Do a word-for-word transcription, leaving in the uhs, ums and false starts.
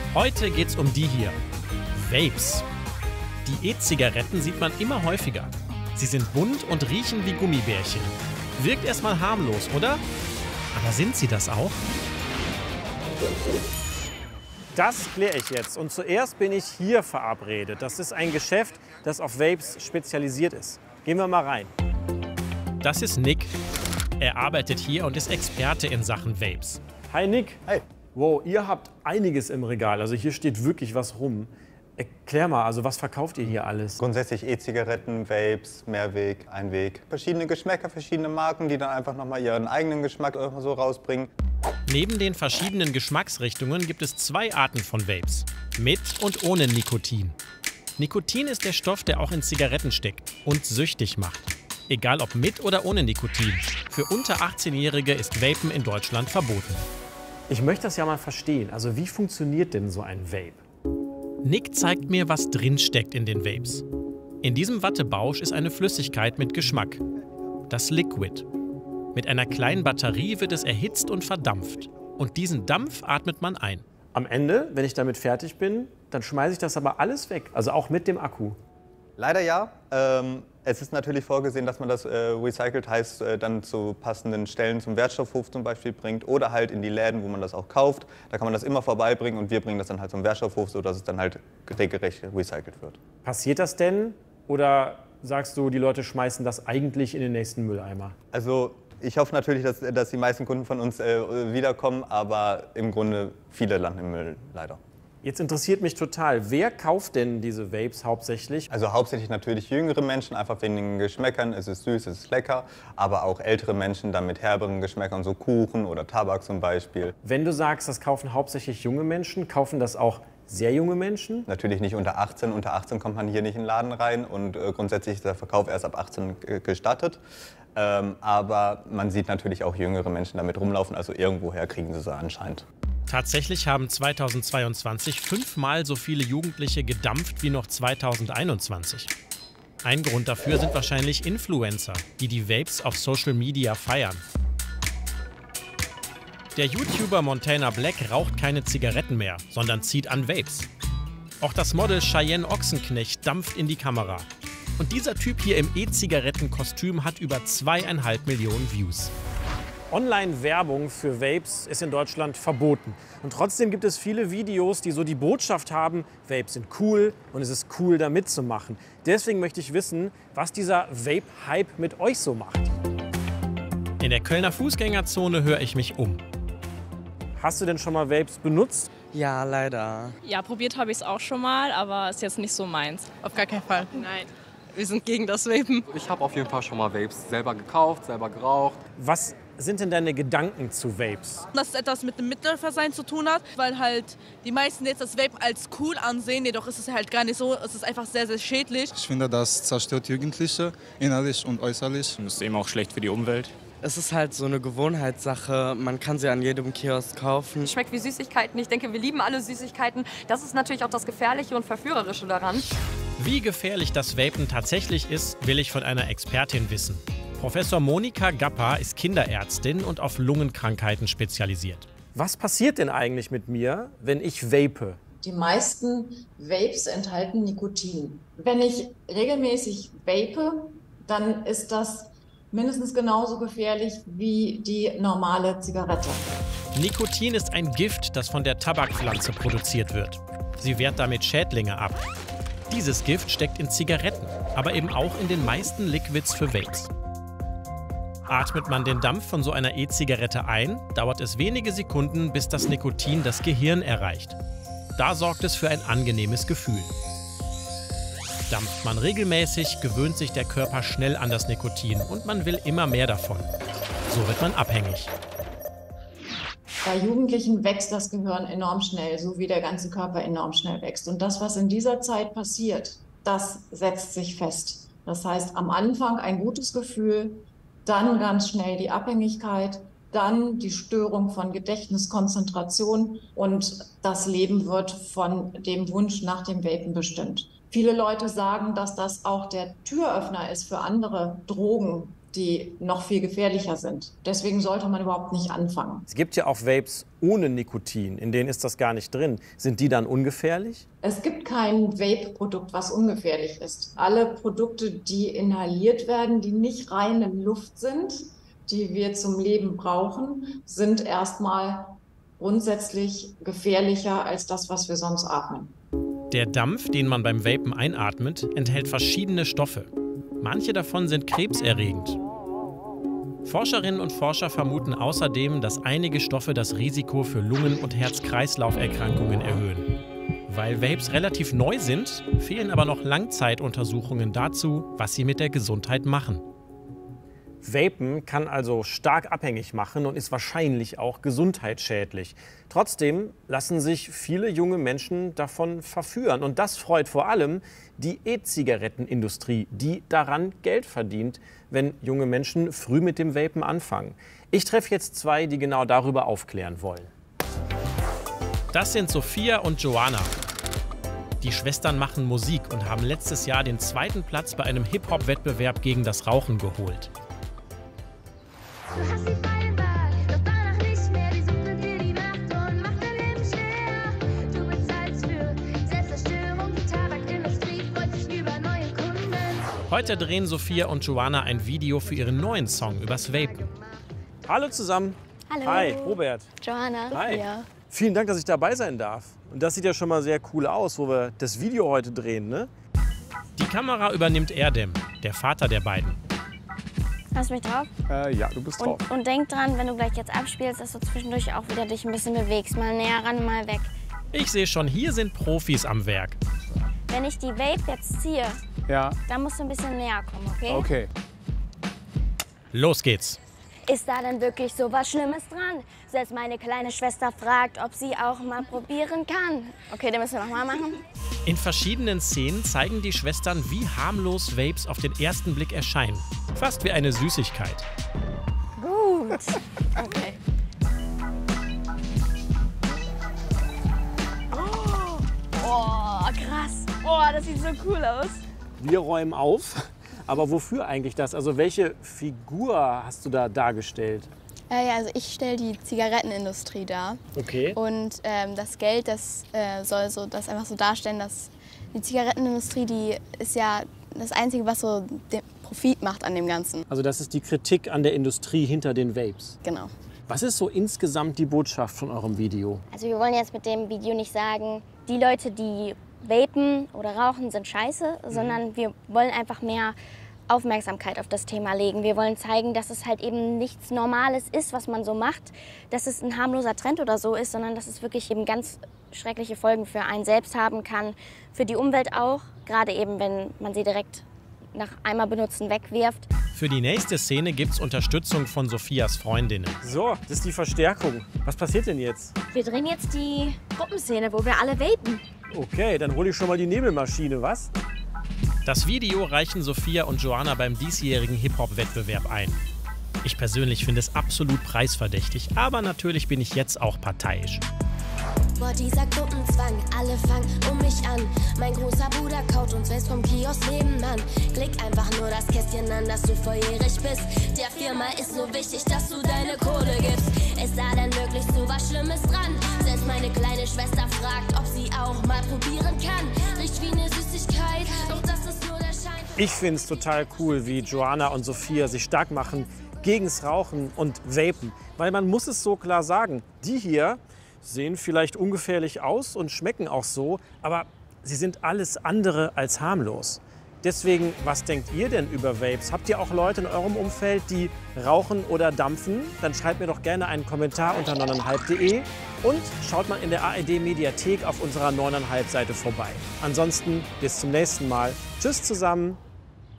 Heute geht's um die hier. Vapes. Die E-Zigaretten sieht man immer häufiger. Sie sind bunt und riechen wie Gummibärchen. Wirkt erstmal harmlos, oder? Aber sind sie das auch? Das kläre ich jetzt. Und zuerst bin ich hier verabredet. Das ist ein Geschäft, das auf Vapes spezialisiert ist. Gehen wir mal rein. Das ist Nick. Er arbeitet hier und ist Experte in Sachen Vapes. Hi Nick. Hey. Wow, ihr habt einiges im Regal. Also hier steht wirklich was rum. Erklär mal, also was verkauft ihr hier alles? Grundsätzlich E-Zigaretten, Vapes, Mehrweg, Einweg. Verschiedene Geschmäcker, verschiedene Marken, die dann einfach nochmal ihren eigenen Geschmack so rausbringen. Neben den verschiedenen Geschmacksrichtungen gibt es zwei Arten von Vapes. Mit und ohne Nikotin. Nikotin ist der Stoff, der auch in Zigaretten steckt und süchtig macht. Egal ob mit oder ohne Nikotin. Für unter achtzehnjährige ist Vapen in Deutschland verboten. Ich möchte das ja mal verstehen. Also wie funktioniert denn so ein Vape? Nick zeigt mir, was drin steckt in den Vapes. In diesem Wattebausch ist eine Flüssigkeit mit Geschmack. Das Liquid. Mit einer kleinen Batterie wird es erhitzt und verdampft. Und diesen Dampf atmet man ein. Am Ende, wenn ich damit fertig bin, dann schmeiße ich das aber alles weg. Also auch mit dem Akku. Leider ja. Ähm, es ist natürlich vorgesehen, dass man das äh, recycelt, heißt äh, dann zu passenden Stellen zum Wertstoffhof zum Beispiel bringt oder halt in die Läden, wo man das auch kauft. Da kann man das immer vorbeibringen und wir bringen das dann halt zum Wertstoffhof, sodass es dann halt regelrecht recycelt wird. Passiert das denn? Oder sagst du, die Leute schmeißen das eigentlich in den nächsten Mülleimer? Also ich hoffe natürlich, dass, dass die meisten Kunden von uns äh, wiederkommen, aber im Grunde viele landen im Müll, leider. Jetzt interessiert mich total, wer kauft denn diese Vapes hauptsächlich? Also hauptsächlich natürlich jüngere Menschen, einfach wegen den Geschmäckern. Es ist süß, es ist lecker, aber auch ältere Menschen dann mit herberen Geschmäckern, so Kuchen oder Tabak zum Beispiel. Wenn du sagst, das kaufen hauptsächlich junge Menschen, kaufen das auch sehr junge Menschen? Natürlich nicht unter achtzehn. Unter achtzehn kommt man hier nicht in den Laden rein und äh, grundsätzlich ist der Verkauf erst ab achtzehn gestattet. Ähm, aber man sieht natürlich auch jüngere Menschen damit rumlaufen, also irgendwoher kriegen sie sie anscheinend. Tatsächlich haben zweitausendzweiundzwanzig fünfmal so viele Jugendliche gedampft wie noch zweitausendeinundzwanzig. Ein Grund dafür sind wahrscheinlich Influencer, die die Vapes auf Social Media feiern. Der YouTuber Montana Black raucht keine Zigaretten mehr, sondern zieht an Vapes. Auch das Model Cheyenne Ochsenknecht dampft in die Kamera. Und dieser Typ hier im E-Zigarettenkostüm hat über zweieinhalb Millionen Views. Online-Werbung für Vapes ist in Deutschland verboten. Und trotzdem gibt es viele Videos, die so die Botschaft haben, Vapes sind cool und es ist cool, da mitzumachen. Deswegen möchte ich wissen, was dieser Vape-Hype mit euch so macht. In der Kölner Fußgängerzone höre ich mich um. Hast du denn schon mal Vapes benutzt? Ja, leider. Ja, probiert habe ich es auch schon mal, aber ist jetzt nicht so meins. Auf gar keinen Fall. Nein. Wir sind gegen das Vapen. Ich habe auf jeden Fall schon mal Vapes selber gekauft, selber geraucht. Was sind denn deine Gedanken zu Vapes? Dass es etwas mit dem Mitläufersein zu tun hat, weil halt die meisten jetzt das Vape als cool ansehen, jedoch ist es halt gar nicht so. Es ist einfach sehr, sehr schädlich. Ich finde, das zerstört Jugendliche, innerlich und äußerlich. Das ist eben auch schlecht für die Umwelt. Es ist halt so eine Gewohnheitssache. Man kann sie an jedem Kiosk kaufen. Schmeckt wie Süßigkeiten. Ich denke, wir lieben alle Süßigkeiten. Das ist natürlich auch das Gefährliche und Verführerische daran. Wie gefährlich das Vapen tatsächlich ist, will ich von einer Expertin wissen. Professor Monika Gappa ist Kinderärztin und auf Lungenkrankheiten spezialisiert. Was passiert denn eigentlich mit mir, wenn ich vape? Die meisten Vapes enthalten Nikotin. Wenn ich regelmäßig vape, dann ist das mindestens genauso gefährlich wie die normale Zigarette. Nikotin ist ein Gift, das von der Tabakpflanze produziert wird. Sie wehrt damit Schädlinge ab. Dieses Gift steckt in Zigaretten, aber eben auch in den meisten Liquids für Vapes. Atmet man den Dampf von so einer E-Zigarette ein, dauert es wenige Sekunden, bis das Nikotin das Gehirn erreicht. Da sorgt es für ein angenehmes Gefühl. Dampft man regelmäßig, gewöhnt sich der Körper schnell an das Nikotin und man will immer mehr davon. So wird man abhängig. Bei Jugendlichen wächst das Gehirn enorm schnell, so wie der ganze Körper enorm schnell wächst. Und das, was in dieser Zeit passiert, das setzt sich fest. Das heißt, am Anfang ein gutes Gefühl, dann ganz schnell die Abhängigkeit, dann die Störung von Gedächtnis, Konzentration und das Leben wird von dem Wunsch nach dem Vapen bestimmt. Viele Leute sagen, dass das auch der Türöffner ist für andere Drogen, die noch viel gefährlicher sind. Deswegen sollte man überhaupt nicht anfangen. Es gibt ja auch Vapes ohne Nikotin, in denen ist das gar nicht drin. Sind die dann ungefährlich? Es gibt kein Vape-Produkt, was ungefährlich ist. Alle Produkte, die inhaliert werden, die nicht reine Luft sind, die wir zum Leben brauchen, sind erstmal grundsätzlich gefährlicher als das, was wir sonst atmen. Der Dampf, den man beim Vapen einatmet, enthält verschiedene Stoffe. Manche davon sind krebserregend. Forscherinnen und Forscher vermuten außerdem, dass einige Stoffe das Risiko für Lungen- und Herz-Kreislauf-Erkrankungen erhöhen. Weil Vapes relativ neu sind, fehlen aber noch Langzeituntersuchungen dazu, was sie mit der Gesundheit machen. Vapen kann also stark abhängig machen und ist wahrscheinlich auch gesundheitsschädlich. Trotzdem lassen sich viele junge Menschen davon verführen. Und das freut vor allem die E-Zigarettenindustrie, die daran Geld verdient, wenn junge Menschen früh mit dem Vapen anfangen. Ich treffe jetzt zwei, die genau darüber aufklären wollen. Das sind Sophia und Joanna. Die Schwestern machen Musik und haben letztes Jahr den zweiten Platz bei einem Hip-Hop-Wettbewerb gegen das Rauchen geholt. Du hast die freie Wahl, doch danach nicht mehr. Die Sucht nimmt dir die Macht und macht dein Leben schwer. Du bezahlst für Selbstzerstörung. Die Tabakindustrie freut sich über neue Kunden. Heute drehen Sophia und Joanna ein Video für ihren neuen Song übers Vapen. Hallo zusammen. Hallo. Hi, Robert. Joanna. Hi. Ja. Vielen Dank, dass ich dabei sein darf. Und das sieht ja schon mal sehr cool aus, wo wir das Video heute drehen, ne? Die Kamera übernimmt Erdem, der Vater der beiden. Hast du mich drauf? Äh, ja, du bist drauf. Und, und denk dran, wenn du gleich jetzt abspielst, dass du zwischendurch auch wieder dich ein bisschen bewegst. Mal näher ran, mal weg. Ich sehe schon, hier sind Profis am Werk. Wenn ich die Vape jetzt ziehe, ja, dann musst du ein bisschen näher kommen, okay? Okay. Los geht's. Ist da denn wirklich so was Schlimmes dran? Selbst meine kleine Schwester fragt, ob sie auch mal probieren kann. Okay, dann müssen wir noch mal machen. In verschiedenen Szenen zeigen die Schwestern, wie harmlos Vapes auf den ersten Blick erscheinen. Fast wie eine Süßigkeit. Gut. Okay. Oh, oh, krass. Oh, das sieht so cool aus. Wir räumen auf. Aber wofür eigentlich das? Also welche Figur hast du da dargestellt? Äh, ja, also ich stelle die Zigarettenindustrie dar. Okay. Und ähm, das Geld, das äh, soll so das einfach so darstellen, dass die Zigarettenindustrie, die ist ja das Einzige, was so den Profit macht an dem Ganzen. Also das ist die Kritik an der Industrie hinter den Vapes. Genau. Was ist so insgesamt die Botschaft von eurem Video? Also wir wollen jetzt mit dem Video nicht sagen, die Leute, die vapen oder rauchen, sind scheiße, mhm. sondern wir wollen einfach mehr Aufmerksamkeit auf das Thema legen. Wir wollen zeigen, dass es halt eben nichts Normales ist, was man so macht, dass es ein harmloser Trend oder so ist, sondern dass es wirklich eben ganz schreckliche Folgen für einen selbst haben kann, für die Umwelt auch, gerade eben, wenn man sie direkt nach einmal benutzen wegwirft. Für die nächste Szene gibt's Unterstützung von Sophias Freundinnen. So, das ist die Verstärkung. Was passiert denn jetzt? Wir drehen jetzt die Gruppenszene, wo wir alle vapen. Okay, dann hole ich schon mal die Nebelmaschine, was? Das Video reichen Sophia und Joanna beim diesjährigen Hip-Hop-Wettbewerb ein. Ich persönlich finde es absolut preisverdächtig, aber natürlich bin ich jetzt auch parteiisch. Boah, dieser Gruppenzwang, alle fangen um mich an. Mein großer Bruder kaut uns West vom Kiosk nebenan. Klick einfach nur das Kästchen an, dass du volljährig bist. Der Firma ist so wichtig, dass du deine Kohle gibst. Ist da denn wirklich so was Schlimmes dran? Selbst meine kleine Schwester fragt, ob sie auch mal probieren kann. Riecht wie eine Süßigkeit, doch das ist nur der Schein. Ich finde es total cool, wie Joanna und Sophia sich stark machen gegens Rauchen und Vapen. Weil man muss es so klar sagen, die hier sehen vielleicht ungefährlich aus und schmecken auch so, aber sie sind alles andere als harmlos. Deswegen, was denkt ihr denn über Vapes? Habt ihr auch Leute in eurem Umfeld, die rauchen oder dampfen? Dann schreibt mir doch gerne einen Kommentar unter neuneinhalb punkt de und schaut mal in der A R D-Mediathek auf unserer neuneinhalb Seite vorbei. Ansonsten bis zum nächsten Mal. Tschüss zusammen!